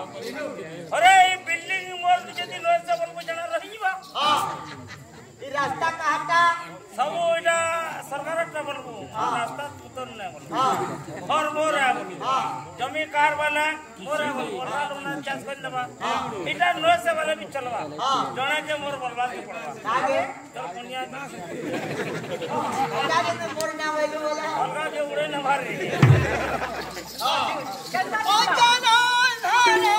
अरे ये बिल्डिंग मोर जदी लोग से बोल को जाना रही बा हां ई रास्ता कहां का सब एटा सरकार ट्रैवल को रास्ता उतर नहीं बोल हां और मोर है बोल हां जमी कार वाला मोर है बोल मोर ना चांस कर लेबा एटा लोग से वाला भी चलवा जणा के मोर बर्बाद के पड़वा आगे चल दुनिया आगे में मोर ना वेलू वाला अलगा के उड़े ना मारे हां ओ जानो धारे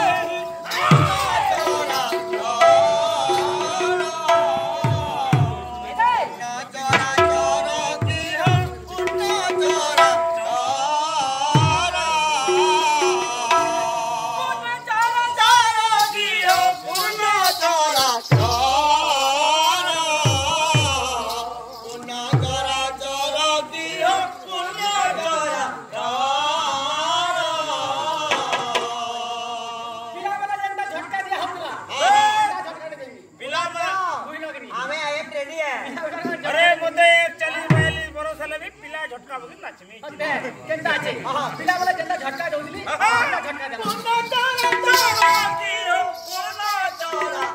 झटका बगी नाचमी केंदा छे हां पिला वाला केंदा झटका दउली केंदा झटका दे कोना तारा तारा की हो कोना तारा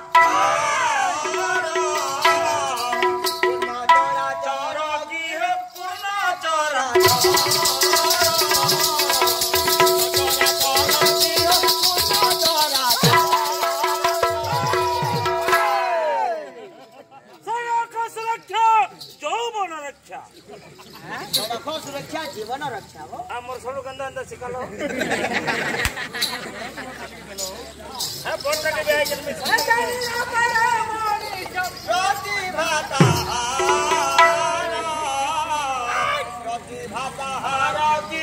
तारा की हो कोना तारा रखो सुरक्षा जीवन रक्षा हो हमर सडो गंदा अंदर सिकालो है बोल के बे जन में प्रतिभाता हारा की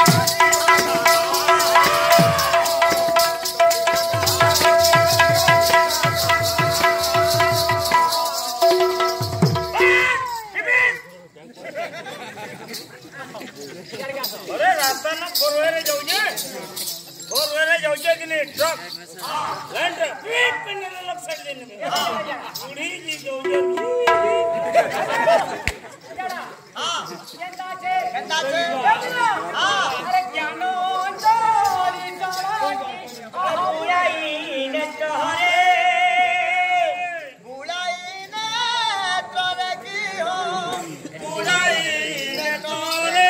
अरे रास्ता ना फोरवेरे जाऊजे कि नहीं ट्रक लैंड पीट पिने लग साइड देने में बूढ़ी जी जाऊजे हां केंदा छे हां अरे ज्ञानो अंजोरी चढ़ाई बुलाई ने तोरे बुलाई ने तोरे की हो बुलाई ने तोरे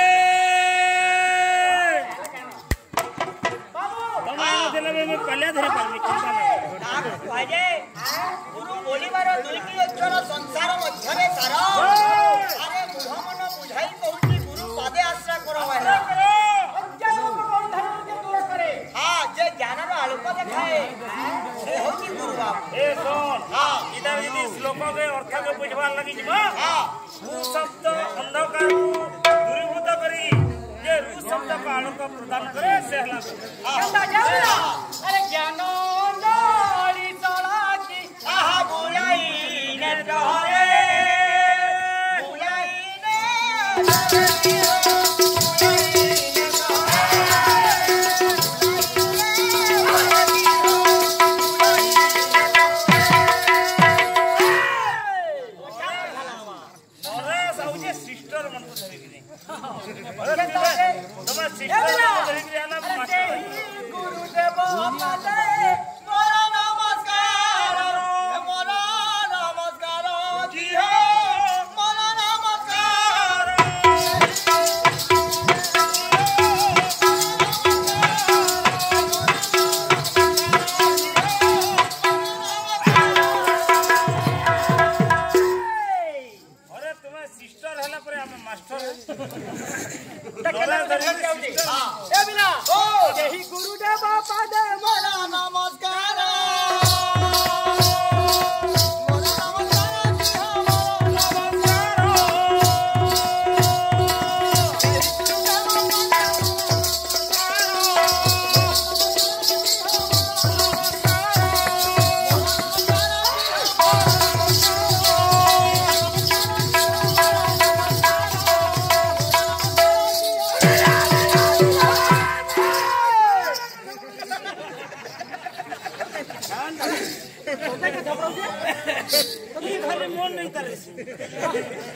में पहले धरे पर में चिंता नहीं भाजे गुरु बोलीबार दुई की अक्षर संसार मध्यरे सार अरे मुह मन बुझाई कहूची गुरु पदे आश्रय करो वाला अज्ञान को बंधन के दूर करे हां जे ज्ञान रो आलोक देखाए से होची गुरु बाप ए सुन हां इधर यदि श्लोक के अर्थ के बुझवा लगी जमा हां वो शब्द अंधकार को दूरीभूत करी ये रू शब्द का आलोक प्रदान करे सहला केंदा जावला अरे ज्ञानो नाली तोला की आहा बुलाई ने तोरे बुलाई ने अरे साउजे सिस्टर मन को धरि कि नहीं अरे तुम सिस्टर को धरि कि आना मास्टर गुरुदेव माते मोरा नमस्कार जी हो मोरा नमस्कार अरे तुम्हें सिस्टर हला पर हम मास्टर तकला धरि जाउजी हां ए बिना ओ यही गुरुदेव पादे मोरा नमस्कार तो ये खाली मन नहीं करे